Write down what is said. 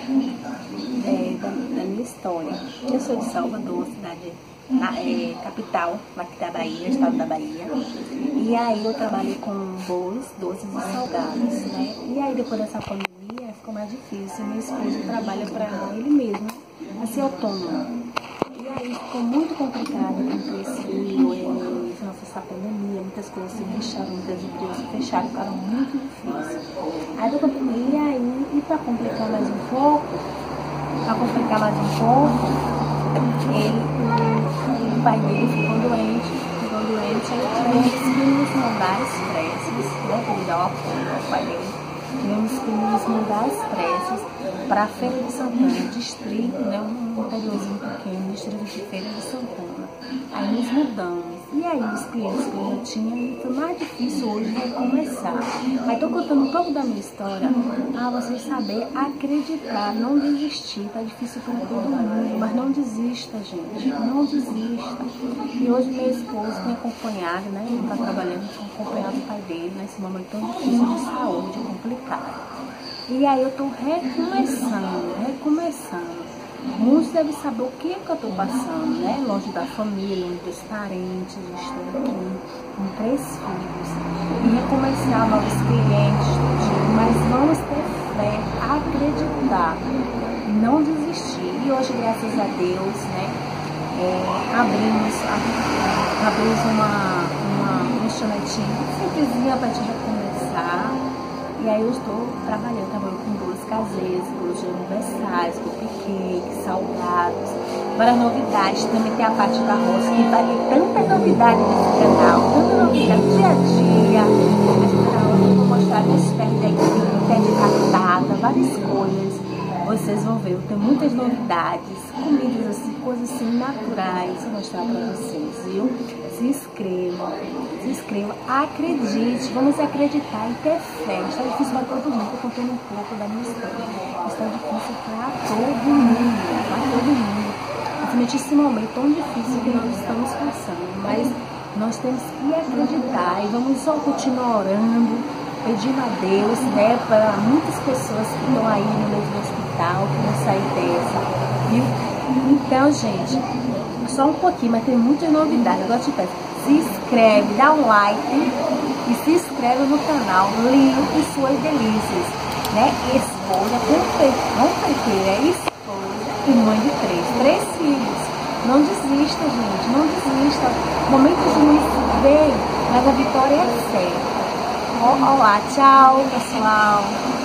da minha história. Eu sou de Salvador, cidade capital, aqui da Bahia, estado da Bahia. E aí eu trabalhei com bolos, doces e salgados, né? E aí depois dessa pandemia ficou mais difícil. Meu esposo trabalha para ele mesmo, assim, autônomo. E aí ficou muito complicado com esse essa pandemia, muitas coisas se fecharam, muitas empresas se fecharam, ficaram muito difíceis. Aí eu comprei, e para complicar mais um pouco, o pai dele ficou doente, aí tivemos que nos mudar às pressas, né, devido ao apoio ao pai dele. Tivemos que nos mudar às pressas para a Feira de Santana, distrito, né, um interiorzinho pequeno, distrito de Feira de Santana. Aí nos mudamos. E aí os clientes que eu já tinha, foi mais difícil hoje recomeçar. Aí estou contando um pouco da minha história para vocês saberem acreditar, não desistir. Tá difícil para todo mundo, mas não desista, gente. Não desista. E hoje meu esposo tem acompanhado, né? Ele está trabalhando, tem acompanhado o pai dele nesse momento tão difícil de saúde, complicado. E aí eu estou recomeçando. Muitos devem saber o que eu estou passando, né? Longe da família, longe dos parentes, estou aqui com 3 filhos. E recomeçar novos clientes, mas vamos ter fé, acreditar, não desistir. E hoje, graças a Deus, né? Abrimos uma lanchonetinha simplesinha para a gente recomeçar. E aí eu estou trabalhando com bolos caseiros, bolos de aniversários, cupcakes, salgados, várias novidades. Também tem a parte da roça, que vai ter tanta novidade nesse canal, tanta novidade dia a dia. Eu vou mostrar minhas pé de cartada, várias coisas. Vocês vão ver, eu tenho muitas novidades, comidas assim, coisas assim naturais, vou mostrar para vocês, viu? Se inscreva, acredite, vamos acreditar e ter fé. Está difícil para todo mundo, estou contando um pouco da minha história. Está difícil para todo mundo, principalmente esse momento tão difícil que nós estamos passando, mas nós temos que acreditar e vamos só continuar orando, pedindo a Deus, né, para muitas pessoas que estão aí no meio do hospital, que vão sair dessa, viu? Então, gente, só um pouquinho, mas tem muitas novidades. Agora te peço, se inscreve, dá um like e se inscreve no canal Lio e Suas Delícias, né? Esposa, confeiteira, esposa e mãe de 3 filhos. Não desista, gente, não desista. Momentos ruins vem, mas a vitória é certa. Olá, tchau, pessoal.